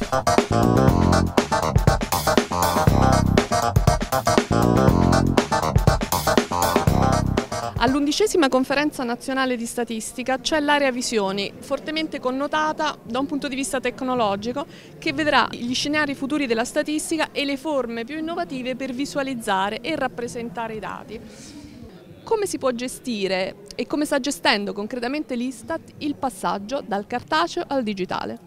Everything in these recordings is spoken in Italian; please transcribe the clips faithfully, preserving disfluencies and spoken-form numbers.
All'undicesima conferenza nazionale di statistica c'è l'area visioni, fortemente connotata da un punto di vista tecnologico, che vedrà gli scenari futuri della statistica e le forme più innovative per visualizzare e rappresentare i dati. Come si può gestire e come sta gestendo concretamente l'Istat il passaggio dal cartaceo al digitale?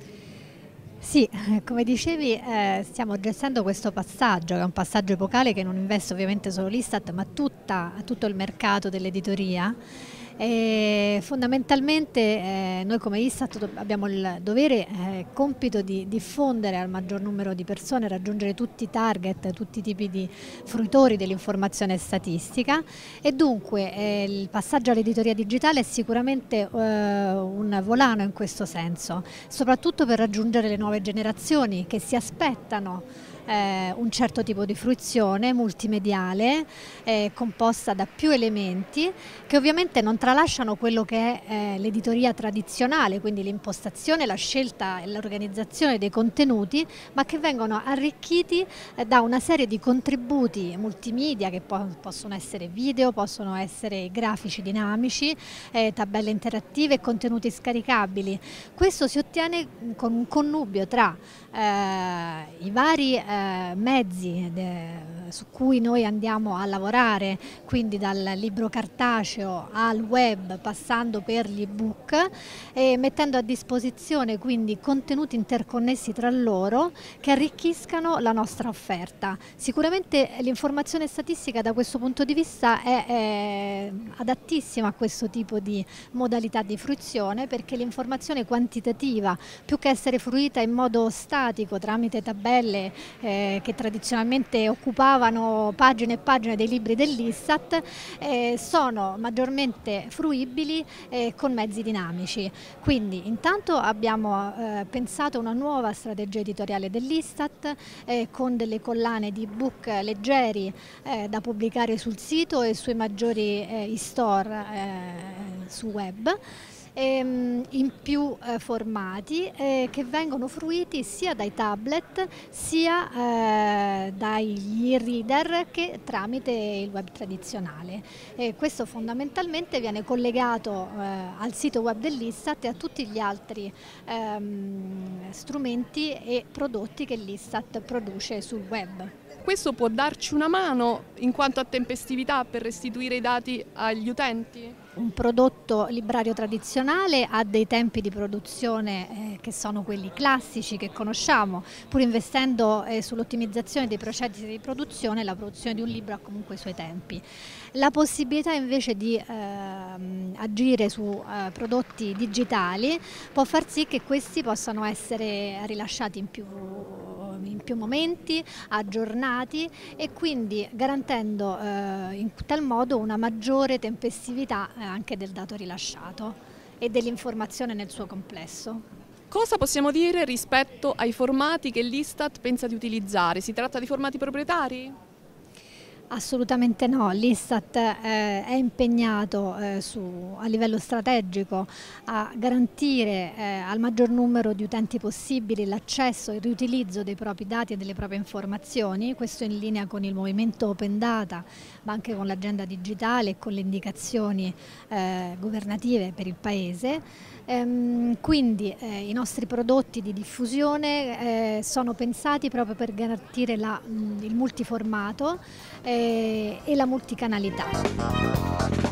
Sì, come dicevi, eh, stiamo gestendo questo passaggio, che è un passaggio epocale che non investe ovviamente solo l'Istat, ma tutta, tutto il mercato dell'editoria. E fondamentalmente eh, noi come Istat abbiamo il dovere, eh, compito di diffondere al maggior numero di persone, raggiungere tutti i target, tutti i tipi di fruitori dell'informazione statistica, e dunque eh, il passaggio all'editoria digitale è sicuramente eh, un volano in questo senso, soprattutto per raggiungere le nuove generazioni che si aspettano Eh, un certo tipo di fruizione multimediale eh, composta da più elementi che ovviamente non tralasciano quello che è eh, l'editoria tradizionale, quindi l'impostazione, la scelta e l'organizzazione dei contenuti, ma che vengono arricchiti eh, da una serie di contributi multimedia che po possono essere video, possono essere grafici dinamici, eh, tabelle interattive e contenuti scaricabili. Questo si ottiene con un connubio tra eh, i vari eh, mezzi su cui noi andiamo a lavorare, quindi dal libro cartaceo al web passando per gli ebook, e mettendo a disposizione quindi contenuti interconnessi tra loro che arricchiscano la nostra offerta. Sicuramente l'informazione statistica da questo punto di vista è, è adattissima a questo tipo di modalità di fruizione, perché l'informazione quantitativa, più che essere fruita in modo statico tramite tabelle eh, che tradizionalmente occupavano pagine e pagine dei libri dell'Istat, eh, sono maggiormente fruibili eh, con mezzi dinamici. Quindi intanto abbiamo eh, pensato una nuova strategia editoriale dell'Istat eh, con delle collane di ebook leggeri eh, da pubblicare sul sito e sui maggiori eh, e-store eh, su web, in più eh, formati eh, che vengono fruiti sia dai tablet sia eh, dagli e-reader che tramite il web tradizionale. E questo fondamentalmente viene collegato eh, al sito web dell'Istat e a tutti gli altri ehm, strumenti e prodotti che l'Istat produce sul web. Questo può darci una mano in quanto a tempestività per restituire i dati agli utenti? Un prodotto librario tradizionale ha dei tempi di produzione eh, che sono quelli classici che conosciamo, pur investendo eh, sull'ottimizzazione dei processi di produzione. La produzione di un libro ha comunque i suoi tempi. La possibilità invece di eh, agire su eh, prodotti digitali può far sì che questi possano essere rilasciati in più, in più momenti, aggiornati, e quindi garantendo eh, in tal modo una maggiore tempestività eh, anche del dato rilasciato e dell'informazione nel suo complesso. Cosa possiamo dire rispetto ai formati che l'Istat pensa di utilizzare? Si tratta di formati proprietari? Assolutamente no, l'Istat eh, è impegnato eh, su, a livello strategico a garantire eh, al maggior numero di utenti possibili l'accesso e il riutilizzo dei propri dati e delle proprie informazioni, questo in linea con il movimento Open Data, ma anche con l'agenda digitale e con le indicazioni eh, governative per il Paese. Ehm, quindi eh, i nostri prodotti di diffusione eh, sono pensati proprio per garantire la, mh, il multiformato eh, e la multicanalità.